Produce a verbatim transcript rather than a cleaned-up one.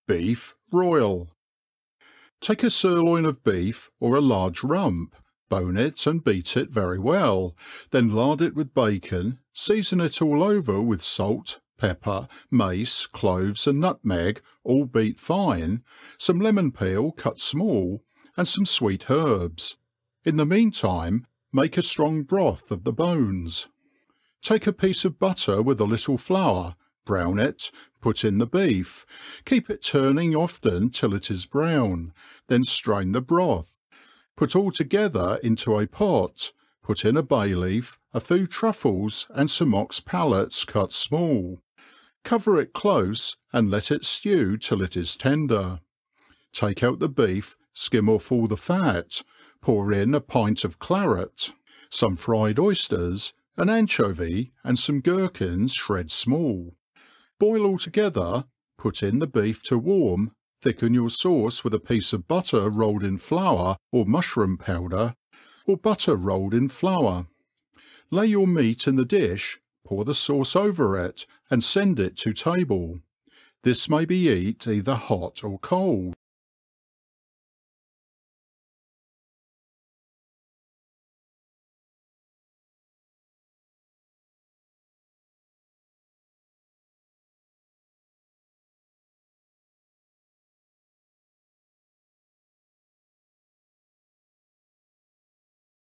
Beef Royal. Take a sirloin of beef or a large rump, bone it and beat it very well, then lard it with bacon, season it all over with salt, pepper, mace, cloves and nutmeg, all beat fine, some lemon peel cut small, and some sweet herbs. In the meantime, make a strong broth of the bones. Take a piece of butter with a little flour, brown it, put in the beef, keep it turning often till it is brown, then strain the broth. Put all together into a pot, put in a bay leaf, a few truffles and some ox palates cut small. Cover it close and let it stew till it is tender. Take out the beef, skim off all the fat, pour in a pint of claret, some fried oysters, an anchovy and some gherkins shred small. Boil all together, put in the beef to warm, thicken your sauce with a piece of butter rolled in flour or mushroom powder, or butter rolled in flour. Lay your meat in the dish, pour the sauce over it, and send it to table. This may be eat either hot or cold.